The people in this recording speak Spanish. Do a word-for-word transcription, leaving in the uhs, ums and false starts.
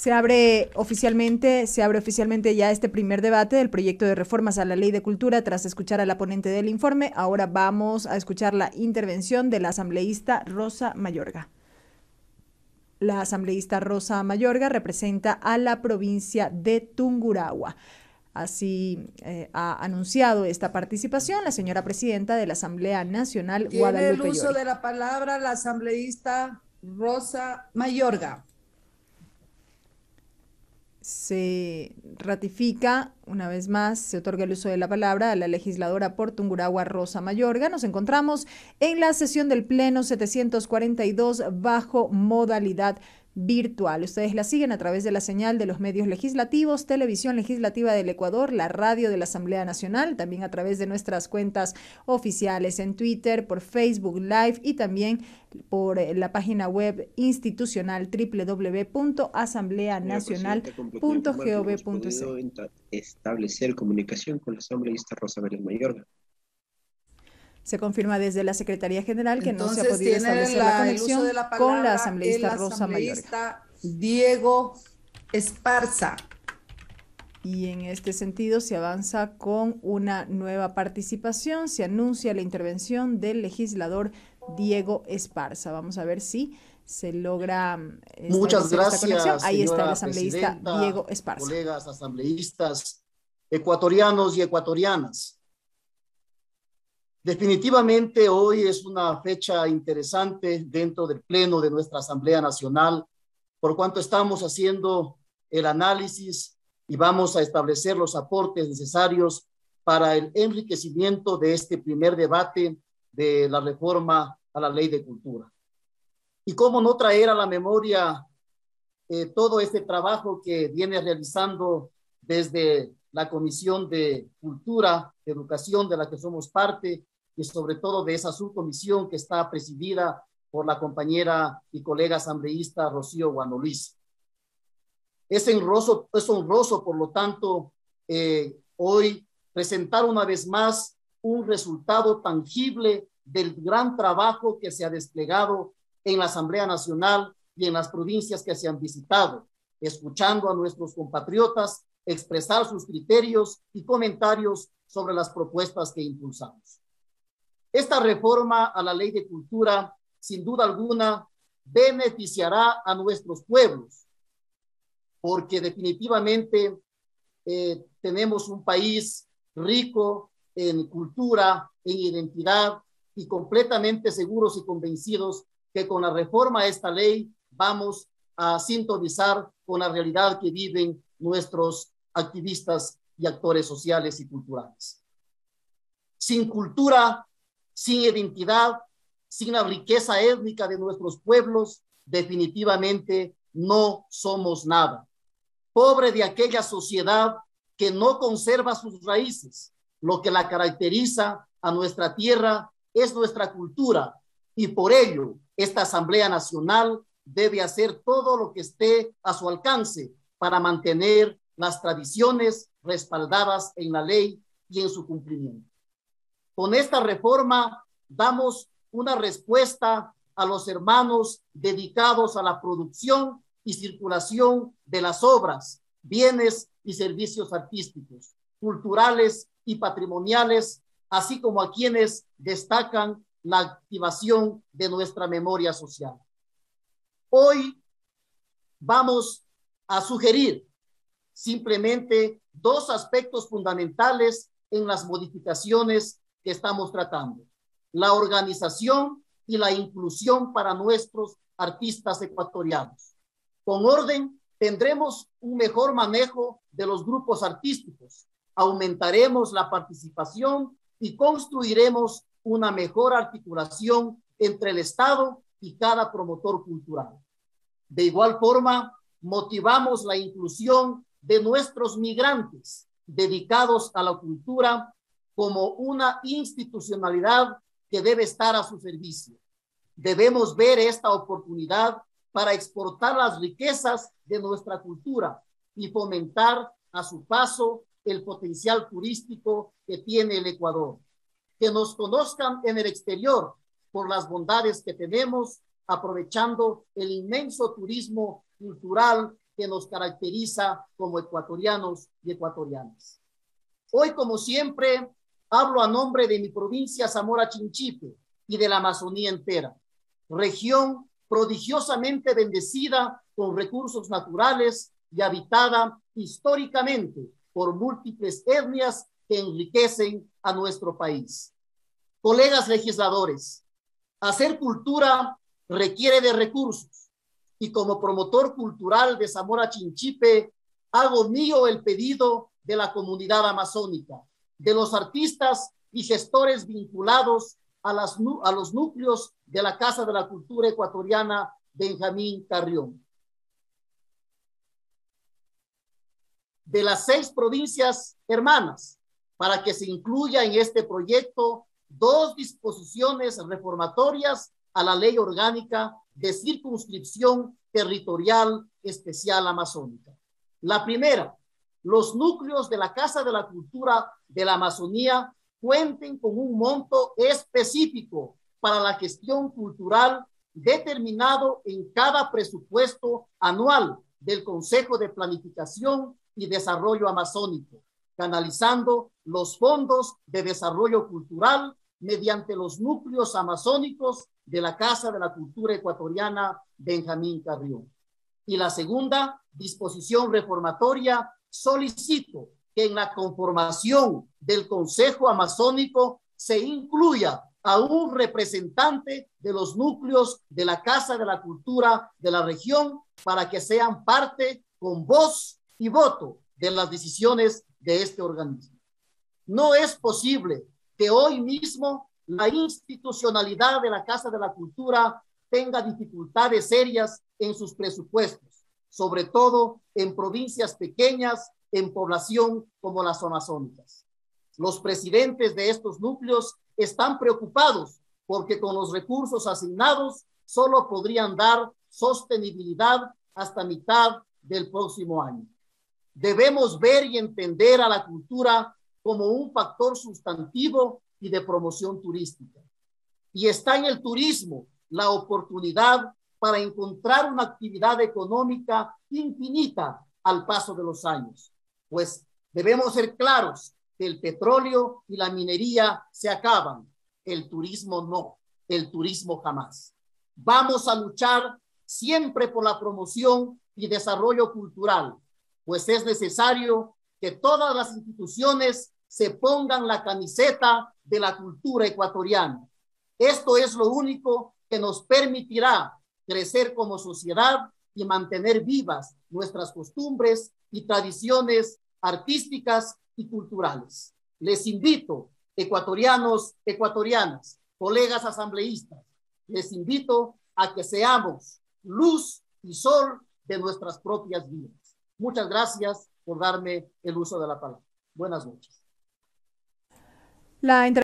Se abre oficialmente, se abre oficialmente ya este primer debate del proyecto de reformas a la Ley de Cultura tras escuchar a la ponente del informe. Ahora vamos a escuchar la intervención de la asambleísta Rosa Mayorga. La asambleísta Rosa Mayorga representa a la provincia de Tungurahua. Así eh, ha anunciado esta participación la señora presidenta de la Asamblea Nacional, Tiene Guadalupe el uso Llori. de la palabra la asambleísta Rosa Mayorga. Se ratifica, una vez más, se otorga el uso de la palabra a la legisladora por Tungurahua, Rosa Mayorga. Nos encontramos en la sesión del Pleno setecientos cuarenta y dos bajo modalidad virtual. Ustedes la siguen a través de la señal de los medios legislativos, Televisión Legislativa del Ecuador, la radio de la Asamblea Nacional, también a través de nuestras cuentas oficiales en Twitter, por Facebook Live y también por la página web institucional doble u doble u doble u punto asamblea nacional punto gov punto es. Establecer comunicación con la asambleísta Rosa Mayorga. Se confirma desde la Secretaría General que Entonces, no se ha podido establecer la, la conexión de la con la asambleísta Rosa Mayorga. Diego Esparza. Y en este sentido se avanza con una nueva participación. Se anuncia la intervención del legislador Diego Esparza. Vamos a ver si se logra Muchas gracias, esta conexión. Ahí está el asambleísta Diego Esparza. Colegas asambleístas ecuatorianos y ecuatorianas. Definitivamente hoy es una fecha interesante dentro del Pleno de nuestra Asamblea Nacional, por cuanto estamos haciendo el análisis y vamos a establecer los aportes necesarios para el enriquecimiento de este primer debate de la reforma a la Ley de Cultura. Y cómo no traer a la memoria eh, todo este trabajo que viene realizando desde la Comisión de Cultura, de Educación, de la que somos parte, y sobre todo de esa subcomisión que está presidida por la compañera y colega asambleísta Rocío Guanoliz. Es honroso, es honroso, por lo tanto, eh, hoy presentar una vez más un resultado tangible del gran trabajo que se ha desplegado en la Asamblea Nacional y en las provincias que se han visitado, escuchando a nuestros compatriotas expresar sus criterios y comentarios sobre las propuestas que impulsamos. Esta reforma a la Ley de Cultura, sin duda alguna, beneficiará a nuestros pueblos, porque definitivamente eh, tenemos un país rico en cultura, en identidad, y completamente seguros y convencidos que con la reforma a esta ley vamos a sintonizar con la realidad que viven nuestros activistas y actores sociales y culturales. Sin cultura, sin identidad, sin la riqueza étnica de nuestros pueblos, definitivamente no somos nada. Pobre de aquella sociedad que no conserva sus raíces. Lo que la caracteriza a nuestra tierra es nuestra cultura, y por ello esta Asamblea Nacional debe hacer todo lo que esté a su alcance para mantener las tradiciones respaldadas en la ley y en su cumplimiento. Con esta reforma damos una respuesta a los hermanos dedicados a la producción y circulación de las obras, bienes y servicios artísticos, culturales y patrimoniales, así como a quienes destacan la activación de nuestra memoria social. Hoy vamos a sugerir simplemente dos aspectos fundamentales en las modificaciones que estamos tratando: la organización y la inclusión para nuestros artistas ecuatorianos. Con orden, tendremos un mejor manejo de los grupos artísticos, aumentaremos la participación y construiremos una mejor articulación entre el Estado y cada promotor cultural. De igual forma, motivamos la inclusión de nuestros migrantes dedicados a la cultura como una institucionalidad que debe estar a su servicio. Debemos ver esta oportunidad para exportar las riquezas de nuestra cultura y fomentar a su paso el potencial turístico que tiene el Ecuador. Que nos conozcan en el exterior por las bondades que tenemos, aprovechando el inmenso turismo cultural que nos caracteriza como ecuatorianos y ecuatorianas. Hoy, como siempre, hablo a nombre de mi provincia Zamora Chinchipe y de la Amazonía entera, región prodigiosamente bendecida con recursos naturales y habitada históricamente por múltiples etnias que enriquecen a nuestro país. Colegas legisladores, hacer cultura requiere de recursos y como promotor cultural de Zamora Chinchipe hago mío el pedido de la comunidad amazónica, de los artistas y gestores vinculados a, las, a los núcleos de la Casa de la Cultura Ecuatoriana Benjamín Carrión. De las seis provincias hermanas, para que se incluya en este proyecto dos disposiciones reformatorias a la Ley Orgánica de Circunscripción Territorial Especial Amazónica. La primera, los núcleos de la Casa de la Cultura de la Amazonía cuenten con un monto específico para la gestión cultural determinado en cada presupuesto anual del Consejo de Planificación y Desarrollo Amazónico, canalizando los fondos de desarrollo cultural mediante los núcleos amazónicos de la Casa de la Cultura Ecuatoriana Benjamín Carrión. Y la segunda disposición reformatoria, solicito que en la conformación del Consejo Amazónico se incluya a un representante de los núcleos de la Casa de la Cultura de la región para que sean parte con voz y voto de las decisiones de este organismo. No es posible que hoy mismo la institucionalidad de la Casa de la Cultura tenga dificultades serias en sus presupuestos, sobre todo en provincias pequeñas, en población como las amazónicas. Los presidentes de estos núcleos están preocupados porque con los recursos asignados solo podrían dar sostenibilidad hasta mitad del próximo año. Debemos ver y entender a la cultura como un factor sustantivo y de promoción turística. Y está en el turismo la oportunidad para encontrar una actividad económica infinita al paso de los años. Pues debemos ser claros que el petróleo y la minería se acaban, el turismo no, el turismo jamás. Vamos a luchar siempre por la promoción y desarrollo cultural, pues es necesario que todas las instituciones se pongan la camiseta de la cultura ecuatoriana. Esto es lo único que nos permitirá crecer como sociedad y mantener vivas nuestras costumbres y tradiciones artísticas y culturales. Les invito, ecuatorianos, ecuatorianas, colegas asambleístas, les invito a que seamos luz y sol de nuestras propias vidas. Muchas gracias por darme el uso de la palabra. Buenas noches. La